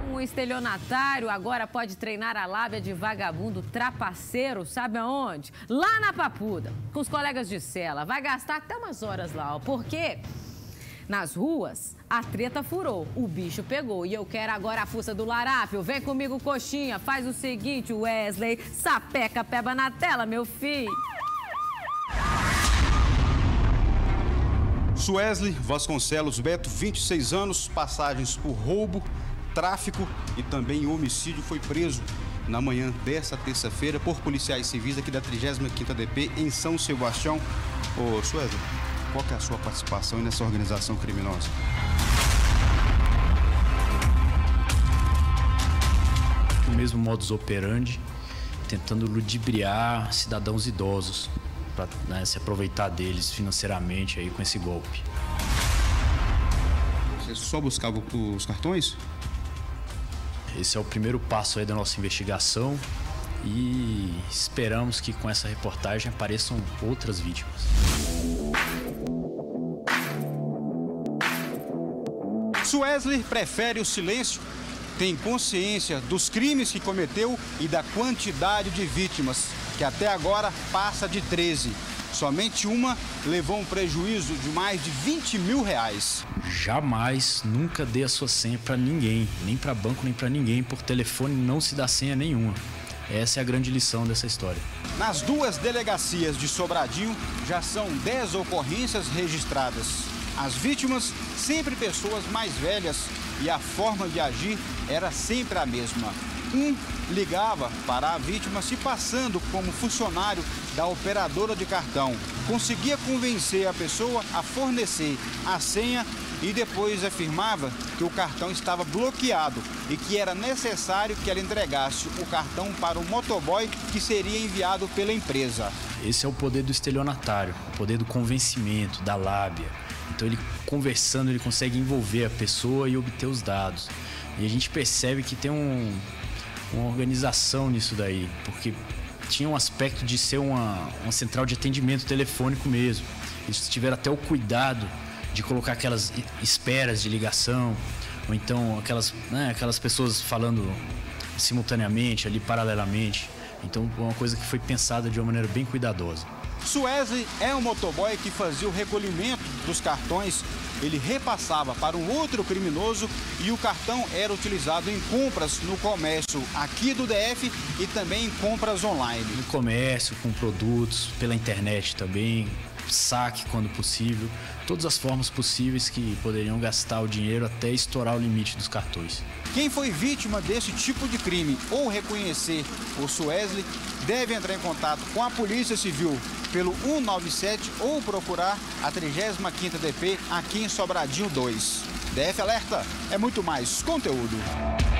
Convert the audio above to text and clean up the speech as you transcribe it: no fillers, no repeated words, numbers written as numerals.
Um estelionatário agora pode treinar a lábia de vagabundo trapaceiro, sabe aonde? Lá na Papuda, com os colegas de cela. Vai gastar até umas horas lá, ó, porque nas ruas a treta furou, o bicho pegou. E eu quero agora a fuça do larápio. Vem comigo, coxinha, faz o seguinte, Wesley, sapeca, peba na tela, meu filho. Suesley Vasconcelos Beto, 26 anos, passagens por roubo, tráfico e também homicídio, foi preso na manhã desta terça-feira por policiais civis aqui da 35ª DP em São Sebastião. Ô, Suesley, qual que é a sua participação nessa organização criminosa? O mesmo modus operandi, tentando ludibriar cidadãos idosos, para, né, se aproveitar deles financeiramente aí com esse golpe. Você só buscava os cartões? Esse é o primeiro passo aí da nossa investigação e esperamos que com essa reportagem apareçam outras vítimas. Suesley prefere o silêncio, tem consciência dos crimes que cometeu e da quantidade de vítimas, que até agora passa de 13. Somente uma levou um prejuízo de mais de 20 mil reais. Jamais, nunca dê a sua senha para ninguém, nem para banco, nem para ninguém. Por telefone não se dá senha nenhuma. Essa é a grande lição dessa história. Nas duas delegacias de Sobradinho, já são 10 ocorrências registradas. As vítimas, sempre pessoas mais velhas, e a forma de agir era sempre a mesma. Um ligava para a vítima se passando como funcionário da operadora de cartão. Conseguia convencer a pessoa a fornecer a senha e depois afirmava que o cartão estava bloqueado e que era necessário que ela entregasse o cartão para o motoboy que seria enviado pela empresa. Esse é o poder do estelionatário, o poder do convencimento, da lábia. Então ele conversando, ele consegue envolver a pessoa e obter os dados. E a gente percebe que tem uma organização nisso daí, porque tinha um aspecto de ser uma central de atendimento telefônico mesmo. Eles tiveram até o cuidado de colocar aquelas esperas de ligação, ou então aquelas pessoas falando simultaneamente, ali paralelamente. Então é uma coisa que foi pensada de uma maneira bem cuidadosa. Suesley é um motoboy que fazia o recolhimento dos cartões. Ele repassava para um outro criminoso e o cartão era utilizado em compras no comércio aqui do DF e também em compras online. No comércio, com produtos, pela internet também, saque quando possível, todas as formas possíveis que poderiam gastar o dinheiro até estourar o limite dos cartões. Quem foi vítima desse tipo de crime ou reconhecer o Suesley deve entrar em contato com a Polícia Civil pelo 197 ou procurar a 35ª DP aqui em Sobradinho 2. DF Alerta é muito mais conteúdo.